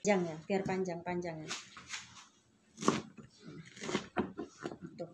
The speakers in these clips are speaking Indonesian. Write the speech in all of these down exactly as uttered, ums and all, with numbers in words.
Panjang ya, biar panjang-panjang ya. Tuh.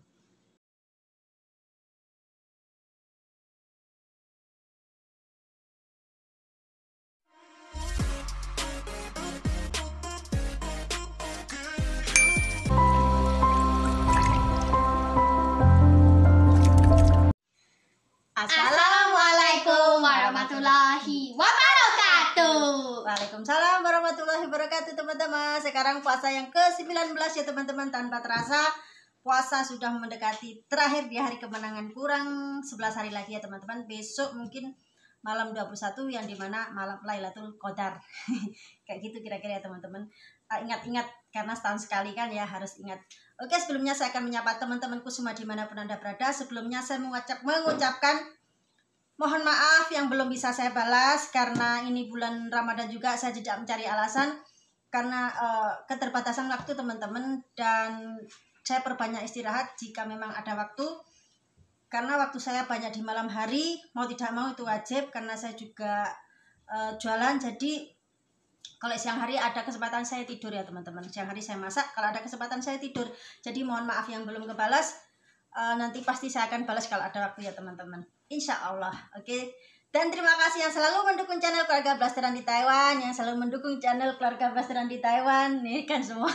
Assalamualaikum warahmatullahi wabarakatuh. Waalaikumsalam warahmatullahi wabarakatuh teman-teman. Sekarang puasa yang ke sembilan belas ya teman-teman. Tanpa terasa puasa sudah mendekati terakhir di hari kemenangan. Kurang sebelas hari lagi ya teman-teman. Besok mungkin malam dua puluh satu yang dimana malam Lailatul Qadar. Kayak gitu kira-kira ya teman-teman. Ingat-ingat karena setahun sekali kan ya, harus ingat. Oke, sebelumnya saya akan menyapa teman-temanku semua dimanapun Anda berada. Sebelumnya saya mengucap, mengucapkan mohon maaf yang belum bisa saya balas karena ini bulan Ramadan juga. Saya tidak mencari alasan karena uh, keterbatasan waktu teman-teman, dan saya perbanyak istirahat jika memang ada waktu, karena waktu saya banyak di malam hari. Mau tidak mau itu wajib karena saya juga uh, jualan. Jadi kalau siang hari ada kesempatan saya tidur ya teman-teman. Siang hari saya masak, kalau ada kesempatan saya tidur. Jadi mohon maaf yang belum kebalas. Uh, nanti pasti saya akan balas kalau ada waktu ya teman-teman, insya Allah. Oke, okay? Dan terima kasih yang selalu mendukung channel Keluarga Blasteran di Taiwan, yang selalu mendukung channel Keluarga Blasteran di Taiwan. Nih kan semua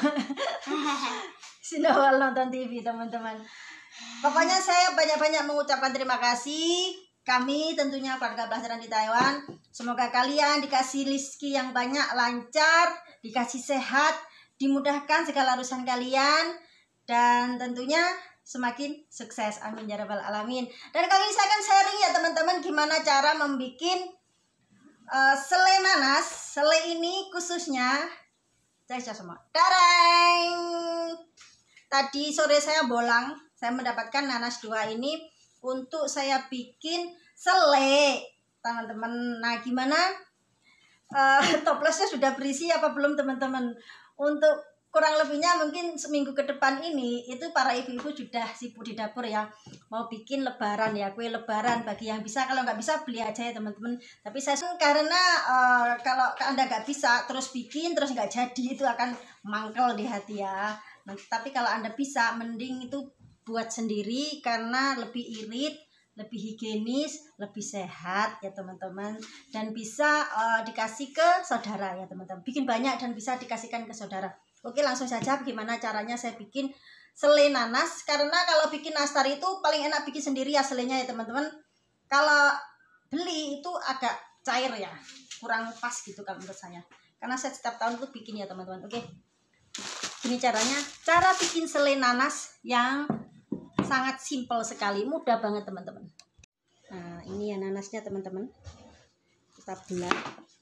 sudah nonton T V teman-teman. Pokoknya saya banyak-banyak mengucapkan terima kasih. Kami tentunya Keluarga Blasteran di Taiwan, semoga kalian dikasih rezeki yang banyak, lancar, dikasih sehat, dimudahkan segala urusan kalian, dan tentunya semakin sukses, amin ya rabbal alamin. Dan kali ini saya akan sharing ya teman-teman, gimana cara membuat uh, selai nanas. Selai ini khususnya saya semua dareng. Tadi sore saya bolang, saya mendapatkan nanas dua ini untuk saya bikin selai teman-teman. Nah gimana, uh, toplesnya sudah berisi apa belum teman-teman? Untuk kurang lebihnya mungkin seminggu ke depan ini itu para ibu-ibu sudah sibuk di dapur ya, mau bikin lebaran ya, kue lebaran bagi yang bisa. Kalau nggak bisa beli aja ya teman-teman. Tapi saya karena uh, kalau Anda nggak bisa terus bikin terus nggak jadi, itu akan mangkel di hati ya. Nah, tapi kalau Anda bisa, mending itu buat sendiri karena lebih irit, lebih higienis, lebih sehat ya teman-teman, dan bisa uh, dikasih ke saudara ya teman-teman. Bikin banyak dan bisa dikasihkan ke saudara. Oke, langsung saja bagaimana caranya saya bikin selai nanas. Karena kalau bikin nastar itu paling enak bikin sendiri ya selainya ya teman-teman. Kalau beli itu agak cair ya, kurang pas gitu kalau menurut saya. Karena saya setiap tahun tuh bikin ya teman-teman. Oke, ini caranya. Cara bikin selai nanas yang sangat simpel sekali, mudah banget teman-teman. Nah ini ya nanasnya teman-teman, kita belah.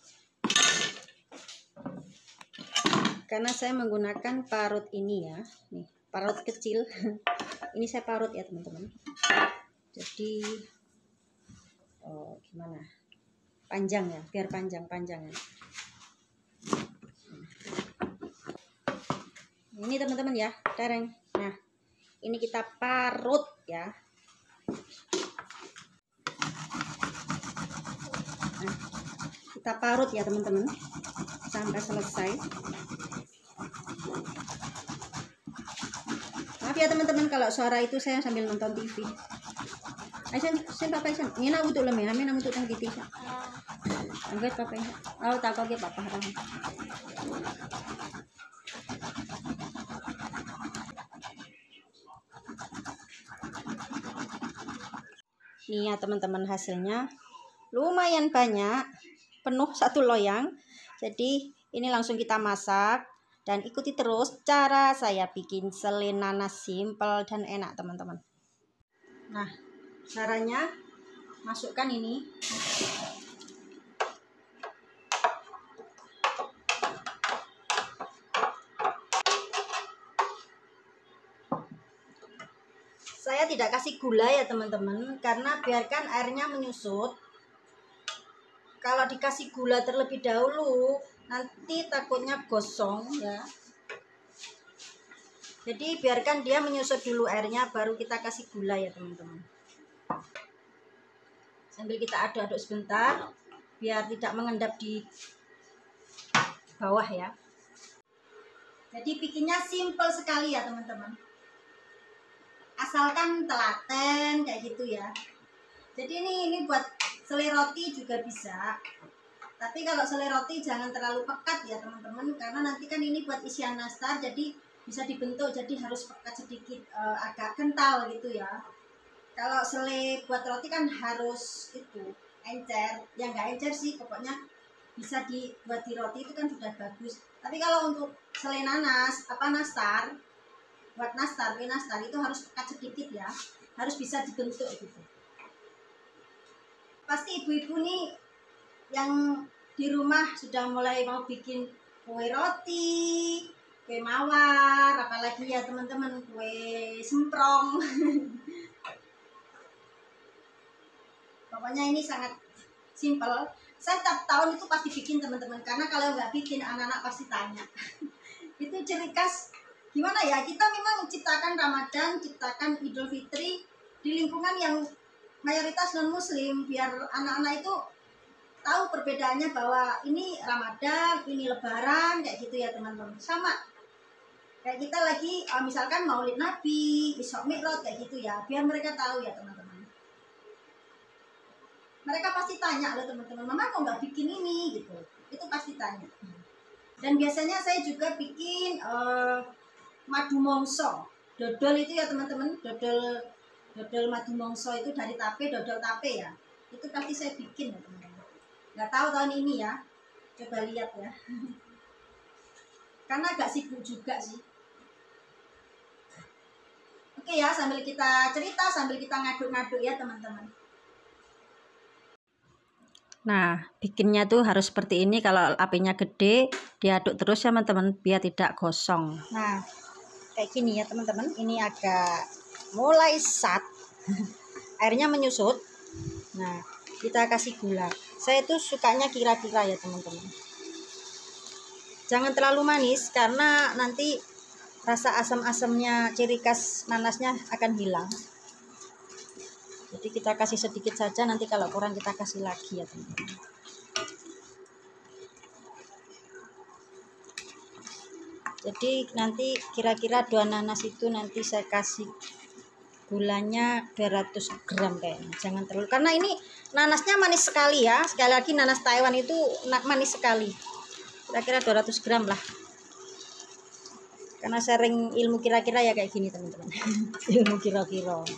Karena saya menggunakan parut ini ya, nih parut kecil. Ini saya parut ya teman-teman. Jadi oh, gimana? Panjang ya, biar panjang-panjang ya. Ini teman-teman ya, dereng. Nah, ini kita parut ya. Nah, kita parut ya teman-teman sampai selesai. Maaf ya teman-teman kalau suara itu saya sambil nonton T V. Aisyah, sen papa Aisyah, ini nak untuk lem ya, ini nak untuk tang gitu. Angkat papa Aisyah. Oh, tak kau ke papa harang. Nih ya teman-teman, hasilnya lumayan banyak, penuh satu loyang. Jadi ini langsung kita masak. Dan ikuti terus cara saya bikin selai nanas simple dan enak teman-teman. Nah caranya, masukkan ini. Saya tidak kasih gula ya teman-teman, karena biarkan airnya menyusut. Kalau dikasih gula terlebih dahulu nanti takutnya gosong ya. Jadi biarkan dia menyusut dulu airnya, baru kita kasih gula ya teman-teman. Sambil kita aduk-aduk sebentar biar tidak mengendap di bawah ya. Jadi bikinnya simple sekali ya teman-teman. Asalkan telaten kayak gitu ya. Jadi ini ini buat selai roti juga bisa. Tapi kalau selai roti jangan terlalu pekat ya teman-teman, karena nanti kan ini buat isian nastar, jadi bisa dibentuk jadi harus pekat sedikit, e, agak kental gitu ya. Kalau selai buat roti kan harus itu encer, yang nggak encer sih pokoknya bisa dibuat di roti itu kan sudah bagus. Tapi kalau untuk selai nanas apa nastar, buat nastar, kue nastar itu harus pekat sedikit ya, harus bisa dibentuk gitu. Pasti ibu-ibu nih yang di rumah sudah mulai mau bikin kue roti, kue mawar, apalagi ya teman-teman kue semprong. Pokoknya ini sangat simple. Saya tiap tahun itu pasti bikin teman-teman, karena kalau nggak bikin anak-anak pasti tanya. Itu ciri khas gimana ya, kita memang menciptakan Ramadan, ciptakan Idul Fitri di lingkungan yang mayoritas non muslim, biar anak-anak itu tahu perbedaannya bahwa ini Ramadan, ini Lebaran kayak gitu ya teman-teman. Sama kayak kita lagi uh, misalkan Maulid Nabi, Isra Mi'raj kayak gitu ya, biar mereka tahu ya teman-teman. Mereka pasti tanya loh teman-teman, mama kok nggak bikin ini gitu, itu pasti tanya. Dan biasanya saya juga bikin uh, madu mongso, dodol itu ya teman-teman, dodol dodol madu mongso itu dari tape, dodol tape ya, itu pasti saya bikin ya teman-teman. Nggak tahu tahun ini ya, coba lihat ya. Karena agak sibuk juga sih. Oke ya, sambil kita cerita, sambil kita ngaduk-ngaduk ya teman-teman. Nah, bikinnya tuh harus seperti ini. Kalau apinya gede, diaduk terus ya teman-teman, biar tidak gosong. Nah, kayak gini ya teman-teman. Ini agak mulai sat. Airnya menyusut. Nah, kita kasih gula. Saya tuh sukanya kira-kira ya teman-teman. Jangan terlalu manis, karena nanti rasa asam-asamnya, ciri khas nanasnya akan hilang. Jadi kita kasih sedikit saja, nanti kalau kurang kita kasih lagi ya teman-teman. Jadi nanti kira-kira dua nanas itu nanti saya kasih gulanya dua ratus gram kayaknya, jangan terlalu, karena ini nanasnya manis sekali ya. Sekali lagi nanas Taiwan itu manis sekali, kira-kira dua ratus gram lah, karena sering ilmu kira-kira ya kayak gini teman-teman. Ilmu kira-kira.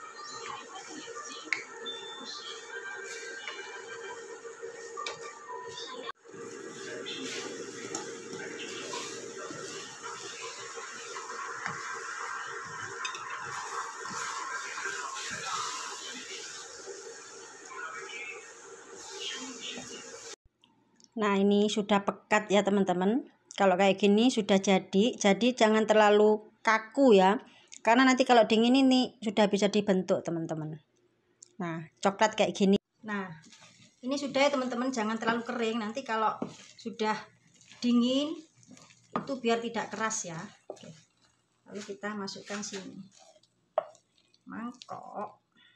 Nah, ini sudah pekat ya teman-teman. Kalau kayak gini sudah jadi. Jadi jangan terlalu kaku ya, karena nanti kalau dingin ini sudah bisa dibentuk teman-teman. Nah, coklat kayak gini. Nah, ini sudah ya teman-teman, jangan terlalu kering. Nanti kalau sudah dingin itu biar tidak keras ya. Oke. Lalu kita masukkan sini mangkok.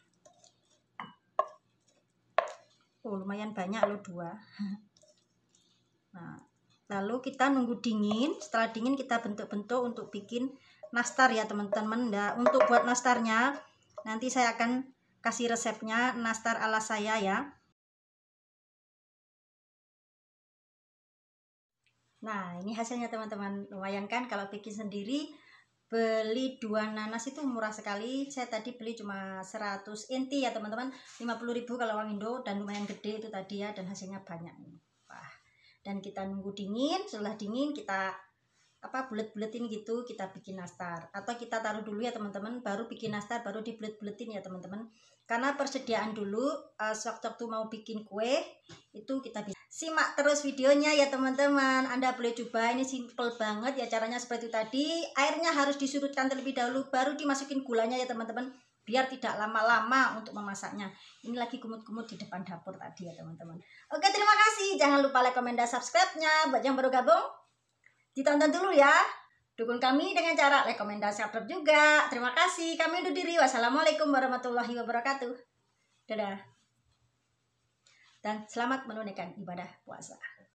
Oh, lumayan banyak loh, dua. Nah, lalu kita nunggu dingin. Setelah dingin kita bentuk-bentuk untuk bikin nastar ya teman-teman. Nah, untuk buat nastarnya nanti saya akan kasih resepnya, nastar ala saya ya. Nah, ini hasilnya teman-teman. Lumayan kan kalau bikin sendiri. Beli dua nanas itu murah sekali. Saya tadi beli cuma seratus inti ya teman-teman, lima puluh ribu kalau uang Indo, dan lumayan gede itu tadi ya, dan hasilnya banyak. Wah. Dan kita nunggu dingin. Setelah dingin kita apa bulet-buletin gitu, kita bikin nastar. Atau kita taruh dulu ya teman-teman, baru bikin nastar, baru dibulet-buletin ya teman-teman. Karena persediaan dulu, uh, sewaktu mau bikin kue itu kita bisa. Simak terus videonya ya teman-teman. Anda boleh coba, ini simple banget ya caranya seperti itu tadi. Airnya harus disurutkan terlebih dahulu, baru dimasukin gulanya ya teman-teman, biar tidak lama-lama untuk memasaknya. Ini lagi kumut-kumut di depan dapur tadi ya teman-teman. Oke, terima kasih. Jangan lupa like, komen, dan subscribe-nya. Buat yang baru gabung, ditonton dulu ya. Dukung kami dengan cara like, komen, dan subscribe juga. Terima kasih. Kami undur diri. Wassalamualaikum warahmatullahi wabarakatuh. Dadah. Dan selamat menunaikan ibadah puasa.